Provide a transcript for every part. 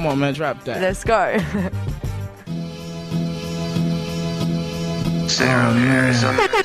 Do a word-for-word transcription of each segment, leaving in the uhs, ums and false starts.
Come on, man, drop that. Let's go. Oh, man.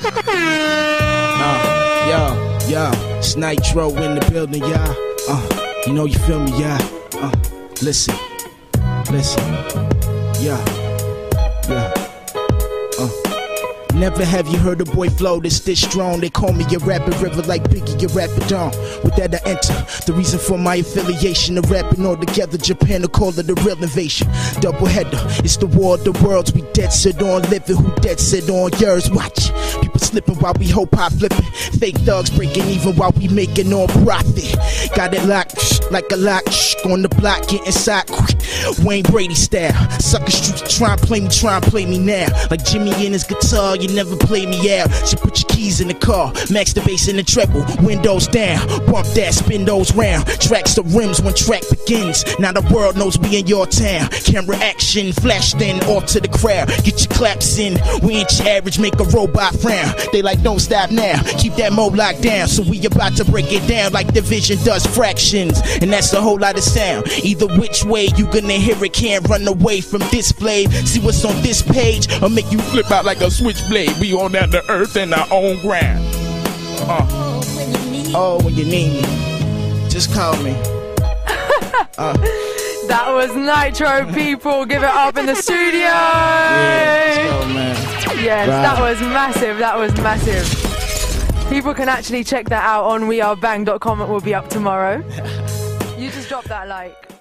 Uh, yo, yo, it's Nitro in the building, y'all. Uh, you know you feel me, y'all. Uh, listen, listen, yeah, yeah. Uh. Never have you heard a boy flow that's this strong. They call me a rapid river like Biggie, a rapid dawn. With that I enter the reason for my affiliation of rapping all together. Japan to call it a real invasion. Double header, it's the war of the worlds. We dead set on living, who dead set on yours. Watch, people slipping while we hope hop flipping. Fake thugs breaking even while we making on profit. Got it locked shh, like a lock shh, on the block, getting side quick. Wayne Brady style. Sucker streets try and play me, try and play me now. Like Jimmy and his guitar, you never play me out. So put your keys in the car, max the bass in the treble, windows down, bump that, spin those round. Tracks the rims when track begins. Now the world knows we in your town. Camera action, flash then off to the crowd. Get your claps in, we ain't your average, make a robot frown. They like don't stop now, keep that mo locked down. So we about to break it down like division does fractions. And that's a whole lot of sound. Either which way you gonna hear it, can't run away from this blade. See what's on this page, or make you flip out like a switchblade. We on down the earth in our own ground. Uh. Oh, when you need me, just call me. Uh. That was Nitro, people. Give it up in the studio. Yeah, let's go, man. Yes, Right. that was massive. That was massive. People can actually check that out on we are bang dot com. It will be up tomorrow. You just drop that like.